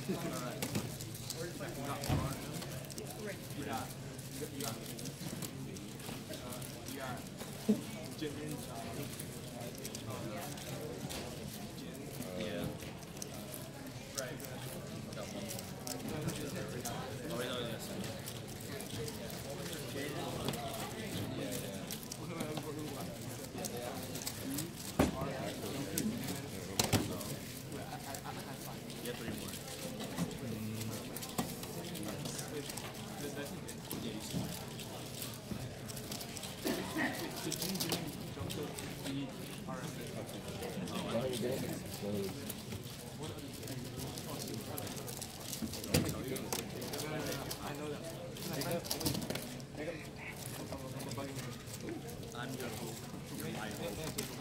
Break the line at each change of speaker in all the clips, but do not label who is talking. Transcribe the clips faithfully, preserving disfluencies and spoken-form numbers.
Yeah. Right. Got one. Oh, wait, no, yes. Yeah, three more. I'm your hope. You're my hope.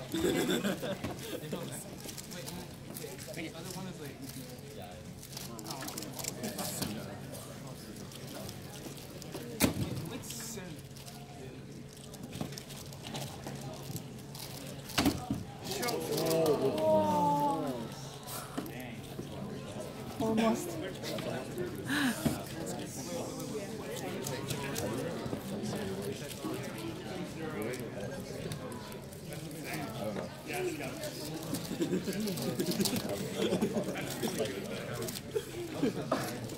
Almost.
I don't know.